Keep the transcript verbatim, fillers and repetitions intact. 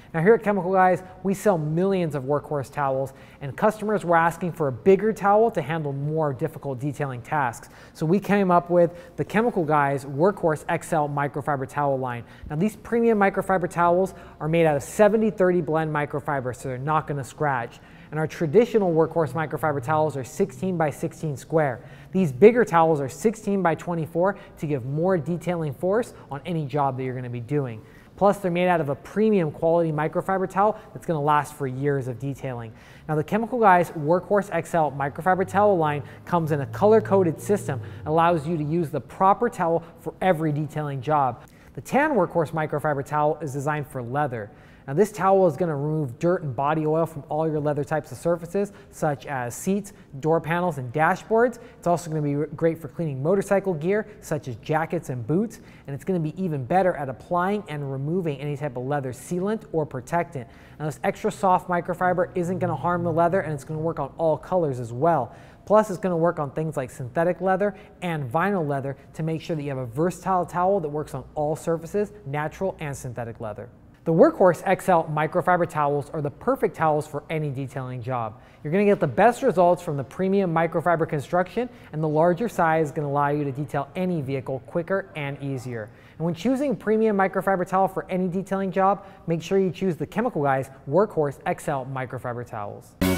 Now here at Chemical Guys, we sell millions of Workhorse towels, and customers were asking for a bigger towel to handle more difficult detailing tasks. So we came up with the Chemical Guys Workhorse X L microfiber towel line. Now these premium microfiber towels are made out of seventy thirty blend microfiber, so they're not going to scratch. And our traditional Workhorse microfiber towels are sixteen by sixteen square. These bigger towels are sixteen by twenty-four to give more detailing force on any job that you're going to be doing. Plus, they're made out of a premium quality microfiber towel that's going to last for years of detailing. Now, the Chemical Guys Workhorse X L microfiber towel line comes in a color-coded system that allows you to use the proper towel for every detailing job. The tan Workhorse microfiber towel is designed for leather. Now this towel is going to remove dirt and body oil from all your leather types of surfaces, such as seats, door panels, and dashboards. It's also going to be great for cleaning motorcycle gear, such as jackets and boots, and it's going to be even better at applying and removing any type of leather sealant or protectant. Now this extra soft microfiber isn't going to harm the leather, and it's going to work on all colors as well. Plus, it's going to work on things like synthetic leather and vinyl leather to make sure that you have a versatile towel that works on all surfaces, natural and synthetic leather. The Workhorse X L microfiber towels are the perfect towels for any detailing job. You're going to get the best results from the premium microfiber construction, and the larger size is going to allow you to detail any vehicle quicker and easier. And when choosing a premium microfiber towel for any detailing job, make sure you choose the Chemical Guys Workhorse X L microfiber towels.